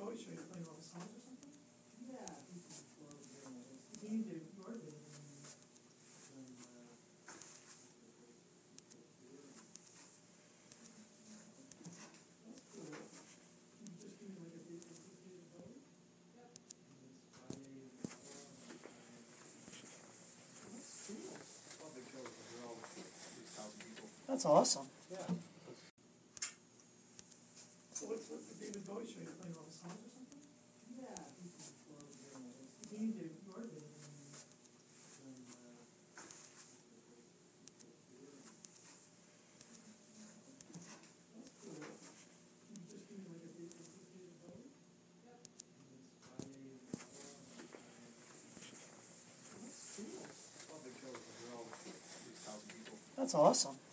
voice? Are you playing all the songs or something? Yeah, he can flow very nice. You need to record it. That's cool. Can you just give me like a brief history of it? Yep. That's cool. Well, big shows, but we're all 6,000 people. That's awesome. Yeah. So what's the David Bowie show? You're playing all the songs or something? Yeah, he can flow very nice. You need to record it. That's cool. Can you just give me like a brief history of it? Yep. That's cool. Well, big shows, but we're all 6,000 people. That's awesome.